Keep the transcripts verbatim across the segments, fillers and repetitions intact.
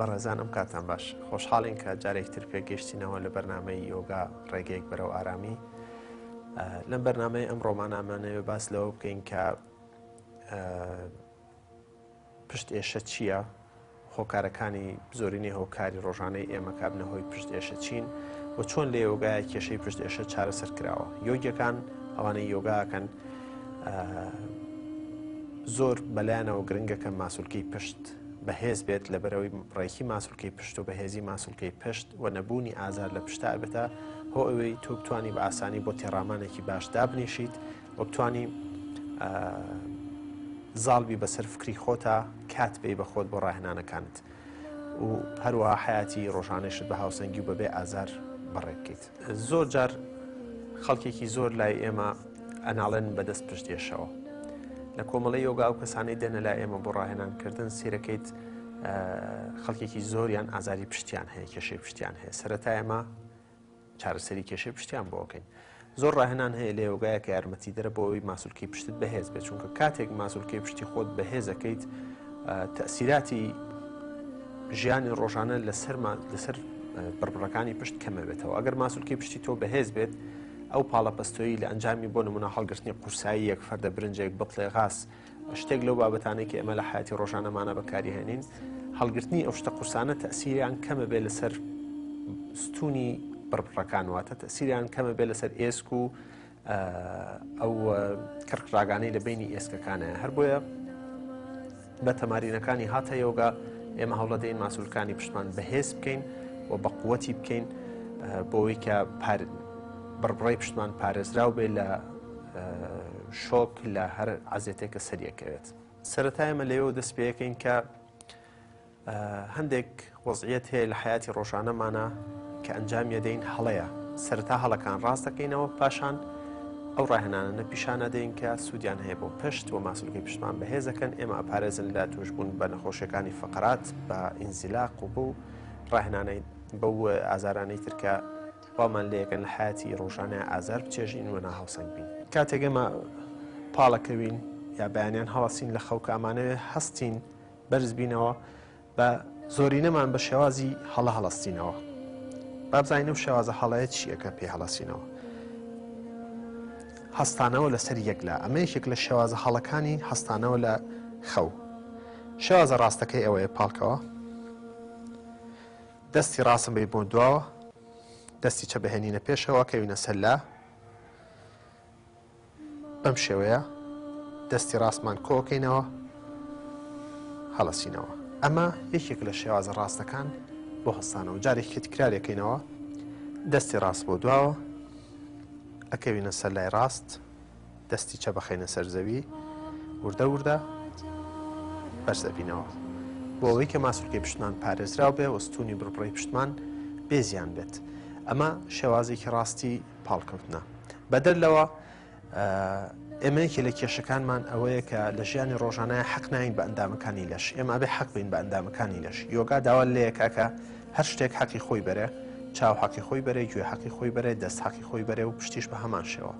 بەڕێزان ئەم کاتان باش خۆشحاڵین کە جارێکتر پێگەشتینەوە لە بەرنامەی یۆگا ڕێگەیەک بەرەو ئارامی. لەم بەرنامەی ئەم ڕۆمانامانەوێ باس لەوە بکەین کە پشت ئێشە چییە، هۆکارەکانی زۆرینەی هۆکاری ڕۆژانەی ئێمە کابنەهۆی پشت ئێشە چین و چۆن لە یۆگایە کێشەی پشت ئێشە چارەسەر کراوە. یۆگیەکان ئەوانەی یۆگاکەن زۆر بەلایەنەوە گرنگە کە ماسوولکەی پشت بەهێز بێت لە بەرەوەی ڕێکی ماسوولکەی پشت و بەهێزی ماسوولکەی پشت و نەبوونی ئازار لە پشتا بێتە هۆ ئەوەی تۆ بتوانی بە ئاسانی بۆ تێڕامانێکی باش دابنیشیت و بتوانی زاڵبی بەسەر فکری خۆتە کات بێ بە خۆت بۆ ڕاهێنانەکانت و هەروەها حیاتی ڕۆژانەیشت بە هاوسەنگی و بەبێ ئازار بەڕێ بکەیت. زۆر جار خەڵکێکی زۆر لای ئێمە ئەناڵێن بەدەست پشت ئێشەوە. لە کۆمەڵی یۆگا و کەسانەی دێنە لای ئێمە بۆ ڕاهێنانکردن سیرەکەیت خەڵکێکی زۆریان ئازاری پشتیان هەیە، کێشەی پشتیان هەیە. سەرەتا ئێمە چارەسەری کێشەی پشتیان بۆ بکەین. زۆر ڕاهێنان هەیە لە یۆگایە کە یارمەتی دەرە بۆ ئەوەی ماسوولکەی پشتت بەهێز بێت، چونکە کاتێک ماسوولکەی پشتی خۆت بەهێزەکەیت تەئسیراتی ژیانی ڕۆژانە لەسەر بڕبڕەکانی پشت کەمە بێتەوە. ئەگەر ماسوولکەی پشتی تۆ بەهێز بێت، ئەو پاڵەپەستۆیی لە ئەنجامی بۆ نمونە هەڵگرتنی قورسایی یەک فەردە برنجێک بڵێ غاس شتێک لەو بابەتانەی کە ئێمە لە حیاتی ڕۆژانەمانە بەکاریهێنین، هەڵگرتنی ئەو شتە قورسانە تەئسیریان کەمە بێت لەسەر ستوونی بڕبڕەکان، واتە تەئسیریان کەمە بێت لەسەر ئێسک و ئەو کڕکراگانەی لە بینی ئێسکەکانەیە. هەر بۆیە بە تەمارینەکانی هاتە یۆگا ئێمە هەوڵە دەین ماسوولکانی پشتمان بەهێز بکەین و بە قووەتی بکەین بۆ ئەوەی کە بڕبڕی پشتمان پارێزراو بێت لە شۆک لە هەر عەزێتێکە سەریەکەوێت. سەرەتا ئێمە لەوێ دەست پێەکەین کە هەندێک وەزعیەت هەیە لە حیاتی ڕۆژانەمانە کە ئەنجام دەین هەڵەیە. سەرەتا هەڵەکان ڕاست دەکەینەوە، پاشان ئەو ڕاهێنانە پیشانە دەین کە سوودیان هەیە بۆ پشت و ماسوولکەی پشتمان بەهێزەکەن. ئێمە ئەپارێزن لە توشبوون بە نەخۆشیەکانی فەقرات بە ئینزیلاق و بۆ ڕاهێنانەی بەو ئازارانەی ترکە بامان لەیەکەن لە حیاتی ڕۆژانەیە ئازار بچێژین و ناهاوسەنگ بین. کاتێک ئێمە پاڵەکەوین یا بەیانیان هەڵەسین لە خەوکە ئەمانەوێ هەستین بەرز بینەوە بە زۆرینەمان بە شێوازی هەڵە هەڵەستینەوە. با بزانین ئەو شێوازە هەڵەیە چییە کە پێی هەڵەسینەوە. هەستانەوە لەسەر یەکلا، ئەمە یەکێک لە شێوازە هەڵەکانی هەستانەوە لە خەو. شێوازە ڕاستەکەی ئەوەیە پاڵکەوە، دەستی ڕاستم بێ بۆ دواوە، دەستی چە بەهێنینە پێشەوە کەوینە سەللا، بەم شێوەیە دەستی ڕاستمان کۆکەینەوە هەڵەسینەوە. ئەمە یەکێک لە شێوازە ڕاستەکان بۆ هەستانەوە. جارێکی تکرارێکەکەینەوە، دەستی ڕاست بۆ دواوە ئەکەوینە سەر لای ڕاست، دەستی چە بەخەینە سەر زەوی، وردە وردە بەرزەبینەوە بۆ ئەوەی کە ماسوولکەی پشتمان پارێزراو بێ و ستوونی بڕبڕی پشتمان بێزیان بێت. ئەمە شێوازێکی ڕاستی پاڵکەوتنە. بەدەر لەوە ئێمەیەکی لە کێشەکانمان ئەوەیە کە لە ژیانی ڕۆژانەیە حەق ناین بە ئەندامەکانی لەش. ئێمە ئەبێ حەق بین بە ئەندامەکانی لەش. یۆگا داوا لەیەکە کە هەر شتێک حەقی خۆی بەرێ، چاو حەقی خۆی بەرێ، گوێ حەقی خۆی بەرێ، دەست حەقی خۆی بەرێ و پشتیش بە هەمان شێوە.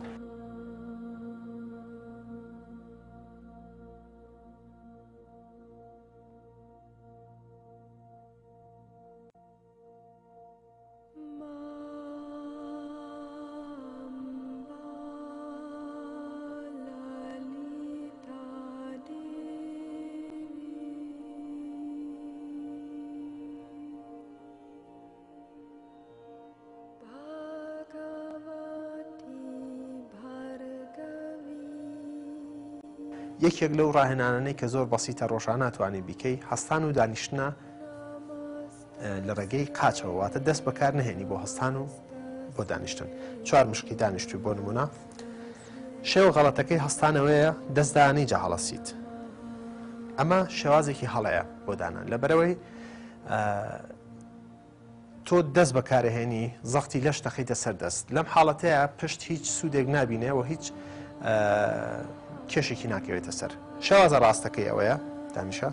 یەکێک لەو ڕاهێنانەی کە زۆر بەسیتە ڕۆژانە توانی بیکەی هەستان و دانیشتنە لە ڕێگەی قاچەوە، واتە دەست بەکار نهێنی بۆ هەستان و بۆ دانیشتن. چوار مشکی دانیشتوی بۆ نمونە. شێوە غەڵەتەکەی هەستانەوەیە دەستدانی جا هەڵەسیت. ئەمە شێوازێکی هەڵەیە بۆ دانان، لەبەرەوەی تۆ دەست بەکارهێنی زەختی لەش دەخەیتە سەر دەست. لەم حاڵەتەیە پشت هیچ سوودێک نابینێ و هیچ کێشێکی ناکەوێتە سەر. شێوازە ڕاستەکەی ئەوەیە دانیشە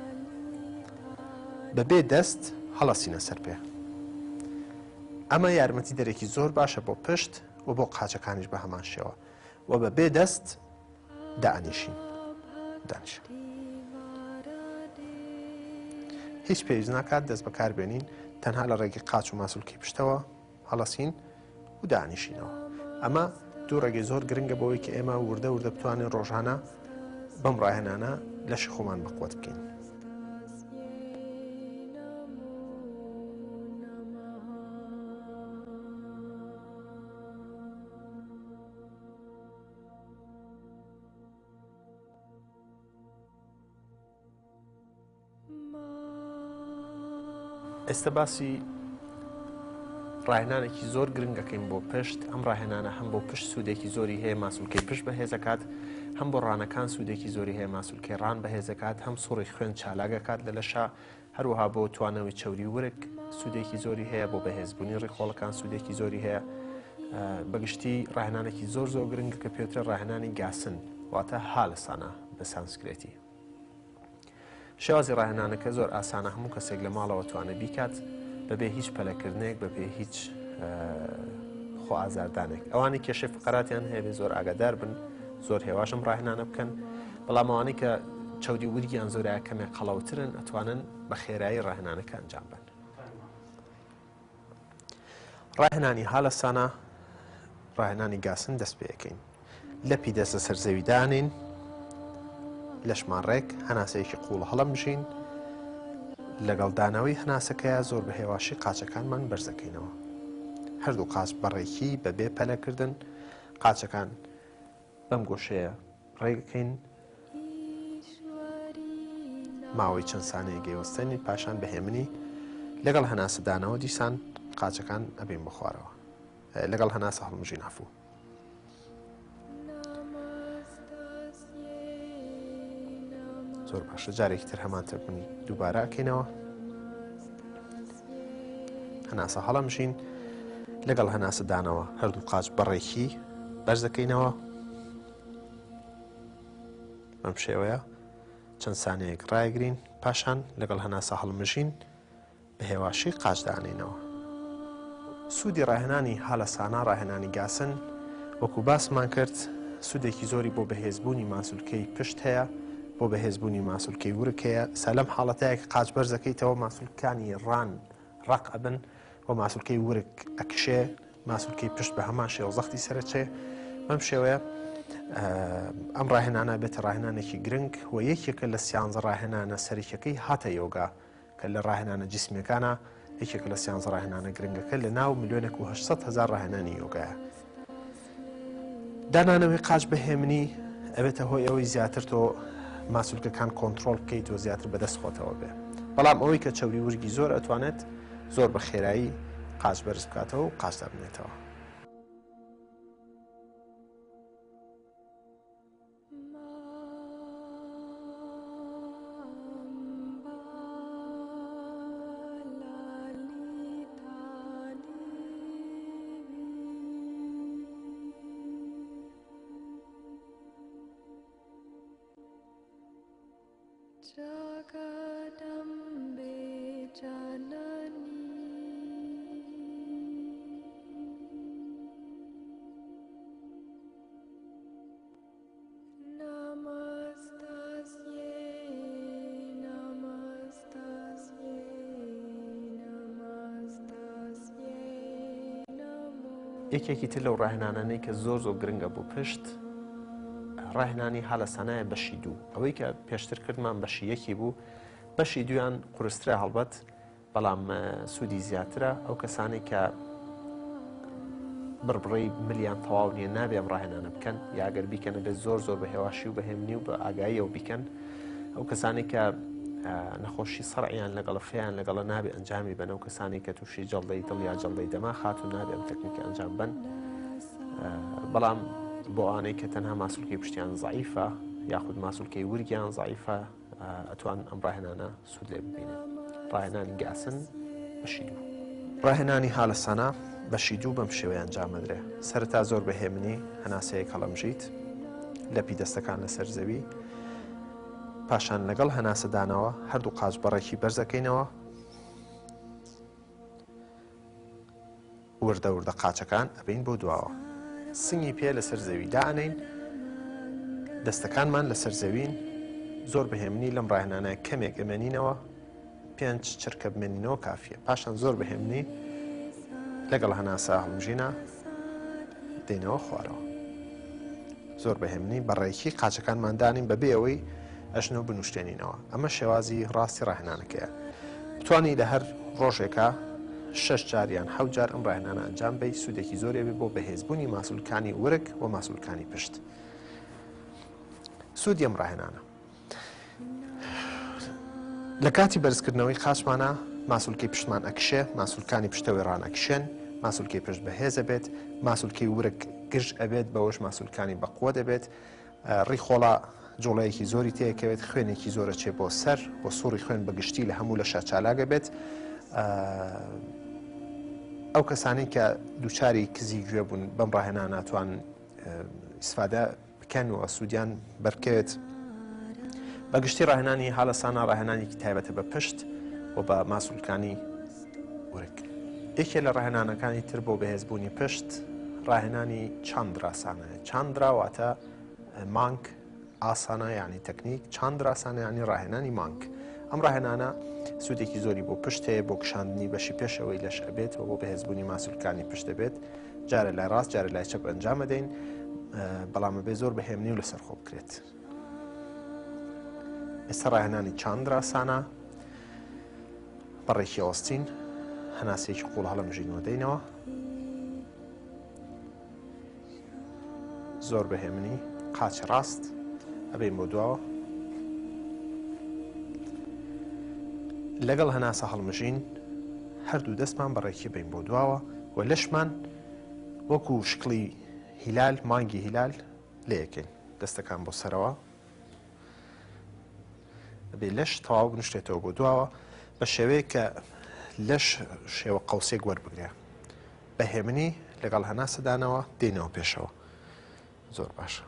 بەبێ دەست هەڵەسینە سەر پێ. ئەمە یارمەتی دەرێکی زۆر باشە بۆ پشت و بۆ قاچەکانیش بە هەمان شێوە و بەبێ دەست دائنیشین دانیشە. هیچ پێویست ناکات دەست بەکاربێنین تەنها لە ڕێگەی قاچ و ماسوولکەی پشتەوە هەڵەسین و دانیشینەوە. ئەمە دوو ڕێگەی زۆر گرنگە بەوەی کە ئێمە وردە وردە بتوانین ڕۆژانە بەم ڕاهێنانە لەشی خۆمان بەقوت بکەین. ئێستا باسی ڕاهێنانێکی زۆر گرنگەکەین بۆ پشت. ئەم ڕاهێنانە هەم بۆ پشت سوودێکی زۆری هەیە، ماسوولکەی پشت بەهێزەکات، هەم بۆ ڕانەکان سوودێکی زۆری هەیە، ماسوولکەی ڕان بەهێزەکات، هەم سوڕی خوێن چالاگەکات لە لەشە، هەروەها بۆ توانەوەی چەوری ورک سوودێکی زۆری هەیە، بۆ بەهێزبوونی ڕێخۆڵەکان سوودێکی زۆری هەیە. بەگشتی ڕاهێنانێکی زۆر زۆر گرنگە کە پێوترە ڕاهێنانی گاسن، واتە هالسانە بە سانسکرێتی. شێوازی ڕاهێنانەکە زۆر ئاسانە، هەموو کەسێک لە ماڵەوە توانێت بیکات بەبێ هیچ پەلەکردنێک، بەبێ هیچ خۆ ئازاردانێک. ئەوانی کێشەی فقراتیان هەیە زۆر ئاگادار بن، زۆر هێواشم ڕاهێنانە بکەن، بەڵام ئەوانی کە چەودی ورگیان زۆرایە کەمێک قەڵەوترن ئەتوانن بە خێرایی ڕاهێنانەکە ئەنجام بن. ڕاهێنانی هالەسانە ڕاهێنانی گاسن دەست پێ یەکەین. لەپی دەست لە سەرزەوی دانین، لەشمان ڕێک هەناسەیەکی قوڵ هەڵم بژین، لەگەڵ دانەوەی هەناسەکەیە زۆر بە هێواشی قاچەکانمان بەرزەکەینەوە. هەردوو قاچ بەڕێکی بەبێ پەلەکردن قاچەکان بەم گۆشەیە ڕێگەکەین، ماوەی چەند سانەیە گەیوەستنی پاشان بەهێمنی لەگەڵ هەناسە دانەوە دیسان قاچەکان ئەبین بخوارەوە، لەگەڵ هەناسە هەڵمژین هەفوو. زۆر باشە، جارێکی تر هەمان تەربوونی دووبارە ئەکەینەوە، هەناسە هەڵەمژین لەگەڵ هەناسە دانەوە هەردوو قاچ بەڕێکی بەرز دەکەینەوە. بەم شێوەیە چەند سانەیەک ڕایگرین، پاشان لەگەڵ هەناسە هەڵمژین بە هێواشی قاچ دانینەوە. سوودی ڕاهێنانی هالەسانە ڕاهێنانی گاسن وەکو باسمان کرد سوودێکی زۆری بۆ بەهێزبوونی ماسوولکەی پشت هەیە، بۆ بەهێزبوونی ماسوولکەی ورک هەیە. سەلەم حاڵەتەیە کە قاچ بەرز دەکەیتەوە ماسوولکانی ڕان ڕق ئەبن و ماسوولکەی ورک ئەکشێ، ماسوولکەی پشت بە هەمان شێوە زەختی سەرچێ. بەم شێوەیە ئەم ڕاهێنانە بێتە ڕاهێنانێکی گرنگ و یەکێکە لە سیانزە ڕاهێنانە سەرەکیەکەی هاتە یۆگا کە لە ڕاهێنانە جیسمیەکانە یەکێک لە سیانزە ڕاهێنانە گرنگەکە لە ناو ملیۆنێک و هەشت هەزار ڕاهێنانی یۆگایە. دانانەوەی قاچ بەهێمنی ئەبێتە هۆی ئەوەی زیاتر تۆ ماسوولکەکان کۆنتترۆل بکەیت و زیاتر بەدەست خۆتەوە بێ. بەڵام ئەوەی کە چەوری ورگی زۆر ئەتوانێت زۆر بە خێرایی قاچ بەرز بکاتەوە و قاچ دابنێتەوە. یەکێکی تر لەو ڕاهێنانانەی کە زۆر زۆر گرنگە بۆ پشت ڕاهێنانی هالەسانایە بەشی دوو. ئەوەی کە پێشتر کردمان بەشی یەکی بوو، بەشی دویان قورسترە هەڵبەت بەڵام سوودی زیاترە. ئەو کەسانی کە بڕبڕی ملیان تەواو نییە نابێ ئەم ڕاهێنانە بکەن، یاگەر بیکەنە بێت زۆر زۆر بە هێواشی و بەهێمنی و بە ئاگاییەوە بیکەن. ئەو کەسانی کە نەخۆشی سەرعیان لەگەڵ فێیان لەگەڵە نابێ ئەنجامی بن، ئەو کەسانی کە تووشی جەڵدەی دڵ یا جەڵدەی دەما خات و نابێ ئەم تەکنیکە ئەنجام بن. بەڵام بۆ ئەوانەی کە تەنها ماسوولکەی پشتیان زەعیفە یاخود ماسوولکەی ورگیان زەعیفە ئەتوان ئەم ڕاهێنانە سوود لێ ببینن. ڕاهێنانی گاسن بەشی دوو. ڕاهێنانی هالەسانە بەشی دوو بەم شێوەیە ئەنجامەدرێ. سەرەتا زۆر بەهێمنی هەناسەیەک هەڵەمژیت لەپی دەستەکان لەسەر زەوی، پاشان لەگەڵ هەناسەدانەوە هەردوو قاچ بەڕێکی بەرزەکەینەوە، وردە وردە قاچەکان ئەبین بۆ دواوە، سنگی پێ لەسەر زەوی دائەنین، دەستەکانمان لەسەر زەوین، زۆر بەهێمنی لەم ڕاهێنانە کەمێک ئەمێنینەوە پێنج چرکە بمێنینەوە کافیە. پاشان زۆر بەهێمنی لەگەڵ هەناسە هەڵمژینە دێنەوە خوارەوە. زۆر بەهێمنی بەڕێکی قاچەکانماندانین بەبێ ئەوەی ئەشنە و بنوشتێنینەوە. ئەمە شێوازی ڕاستی ڕاهێنانەکەیە. بتوانی لە هەر ڕۆژێکە شەش جاریان حەوت جار ئەم ڕاهێنانە ئەنجام بدەیت، سوودێکی زۆرێ بێ بۆ بەهێزبوونی ماسوولکانی ورک و ماسوولکانی پشت. سوودی ئەم ڕاهێنانە لە کاتی بەرزکردنەوەی قاچمانە ماسوولکەی پشتمان ئەکشێ، ماسوولکانی پشتەوەی ڕانەکشێن، ماسوولکەی پشت بەهێز ئەبێت، ماسوولکەی ورک گرژ ئەبێت، بەوەش ماسوولکانی بەقووە دەبێت، ڕیخۆڵا جوڵەیەکی زۆری تێکەوێت، خوێنێکی زۆرە چێ بۆ سەر، بۆ سووڕی خوێن بەگشتی لە هەموو لە شاچالاگە بێت. ئەو کەسانی کە دووچاری کزی گوێ بوون بەم ڕاهێنانە ناتوان ئیسفادە بکەن و سوودیان بەرکەوێت. بەگشتی ڕاهێنانی هاڵەسانە ڕاهێنانێکی تایبەتە بە پشت و بە ماسوولکانی ورک. یەکێ لە ڕاهێنانەکانی تر بۆ بەهێزبوونی پشت ڕاهێنانی چاندراسانەیە. چاندرا واتە مانک ئاسانە، یعنی تەکنیک، چاندراسانە ینی ڕاهێنانی مانک. ئەم ڕاهێنانە سوودێکی زۆری بۆ پشت هەیە، بۆ کشاندنی بەشی پێشەوەی لەش ئەبێت و بۆ بەهێزبوونی ماسوولکانی پشت دەبێت. جارە لای ڕاست جارە لای چەپ ئەنجام دەین، بەڵام بێ زۆر بەهێمنی و لەسەر خۆ بکرێت. ئێستا ڕاهێنانی چاندراسانە بەڕێکی ئۆستین هەناسەیەکی قوڵ هەڵەمژینەوە دەینەوە. زۆر بەهێمنی قاچی ڕاست ئەبین بۆ دواوە. لەگەڵ هەناسە هەڵمژین هەردوو دەستمان بەڕێکی بین بۆ دواوە و لەشمان وەکو شکڵی هیلال، مانگی هیلال لێ یەکەین. دەستەکان بۆ سەرەوە بێ لەش تەواو بنوشتێتەوە بۆ دواوە بە شێوەیە کە لەش شێوە قەوسێک وەربگرێ. بەهێمنی لەگەڵ هەناسەدانەوە دێنەوە پێشەوە. زۆر باشە.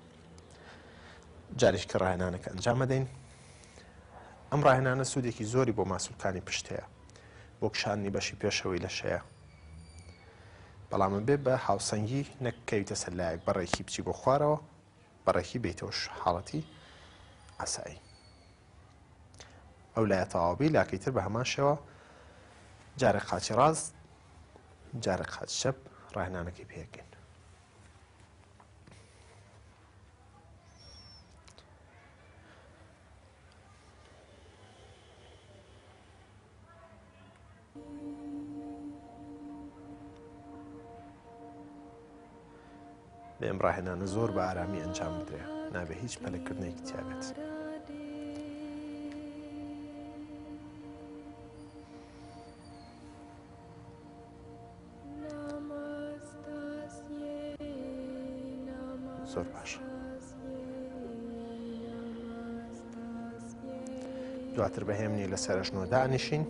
جارێک کە ڕاهێنانەکە ئەنجام دەین. ئەم ڕاهێنانە سوودێکی زۆری بۆ ماسوولکانی پشت هەیە، بۆ کشاندنی بەشی پێشەوەی لەشەیە. بەڵام بێ بە هاوسەنگی نەکەویتە سەرلایەک، بەڕێکی بچی بۆ خوارەوە، بەڕێکی بیتەوەش حاڵەتی ئاسایی. ئەو لایە تەواوی لاکەیتر بە هەمان شێوە جارێک قاچی ڕاست جارێک قاچی چەپ ڕاهێنانەکەی پێکەین. بێم ڕاهێنانە زۆر بە ئارامی ئەنجام بدرێ، نابێ هیچ پەلەکردنێکی تیابێت. زۆر باشە. دواتر بەهێمنی لە سەرژنەوە دانیشین،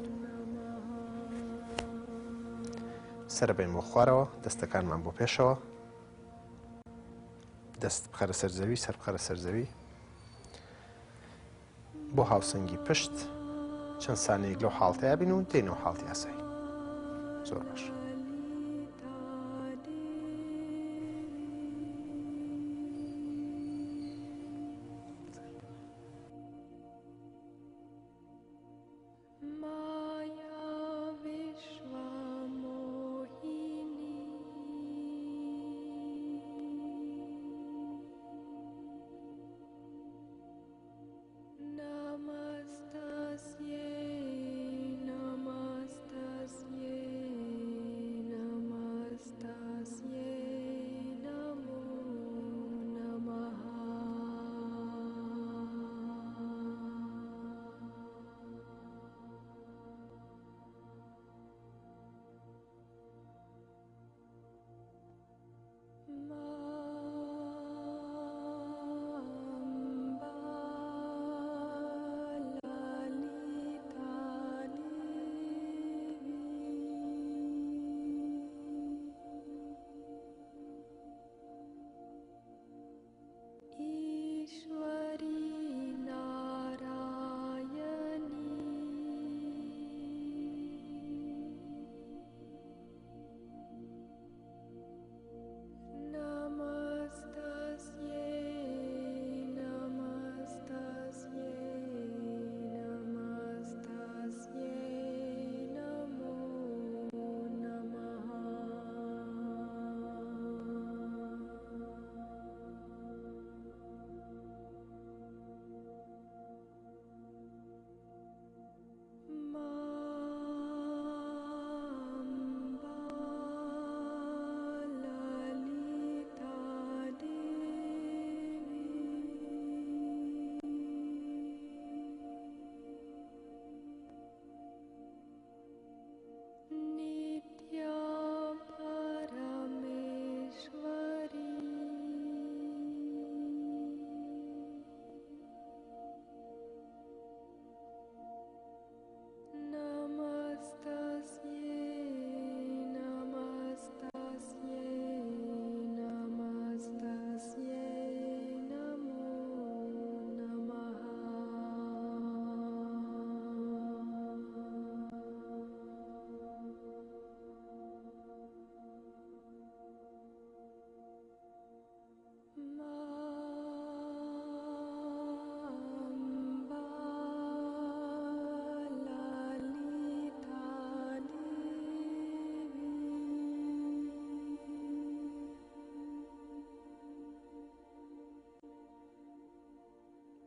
سرە بین بۆ خوارەوە، دەستەکانمان بۆ پێشەوە، دەست بخەرە سەر زەوی، سەر بخەرە سەر زەوی، بۆ هاوسەنگی پشت چەند سانەیەک لەو حاڵتەیە بین و دێنەوە حاڵتی ئاسایی. زۆر باش.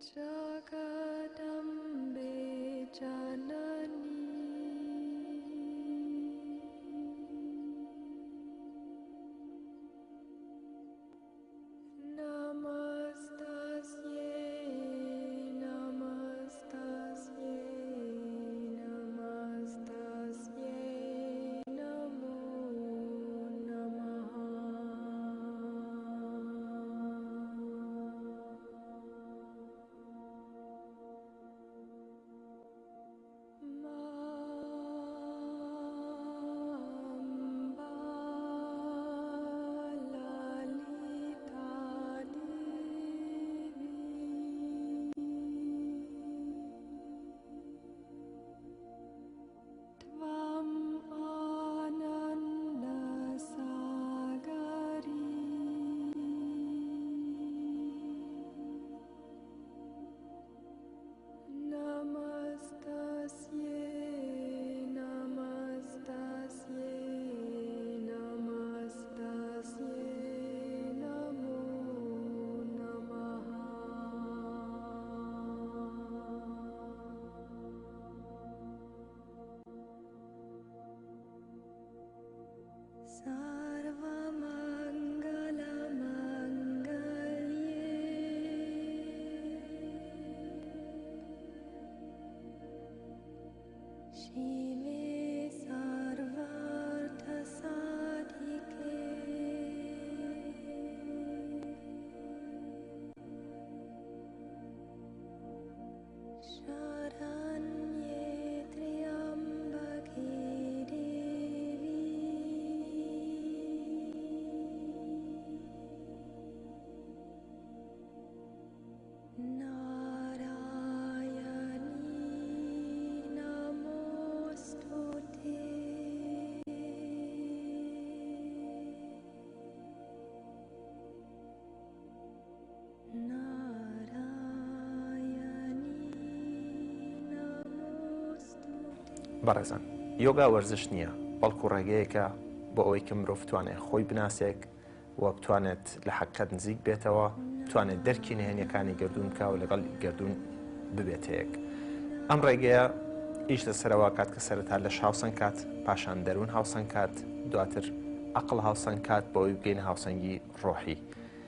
بەڕێزان، یۆگا وەرزش نییە، بەڵکو ڕێگەیەکە بۆ ئەوەی کە مرۆڤ بتوانێت خۆی بناسێک و بتوانێت لە حەقیقەت نزیک بێتەوە، بتوانێت دەرکی نهێنیەکانی گەردوون بکە و لەگەڵ گەردوون ببێت هەیەک. ئەم ڕێگەیە ئیش لەسەرەوە کات کە سەرەتا لەش هاوسەنگ کات، پاشان دەروون هاوسەنگ کات، دواتر عەقڵ هاوسەنگ کات بۆ ئەوەی بگەینە هاوسەنگی ڕۆحی.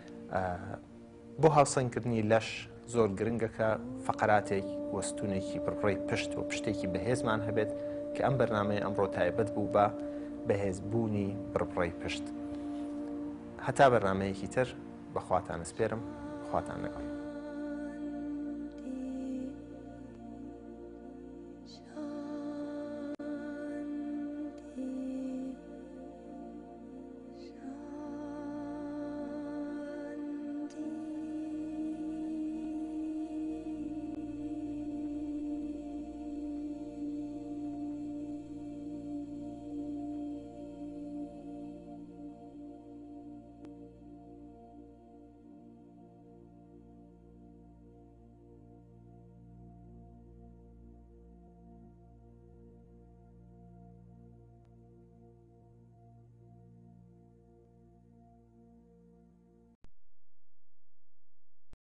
بۆ هاوسەنگکردنی لەش زۆر گرنگە کە فەقەراتێک وەستونێکی بڕڕێی پشت و پشتێکی بەهێزمان هەبێت کە ئەم بەرنامەیە ئەمڕۆ تایبەت بوو بە بەهێزبوونی بڕڕێی پشت. هەتا بەرنامەیەکی تر بەخواتان سپێرم، خواتان لەگەڵ.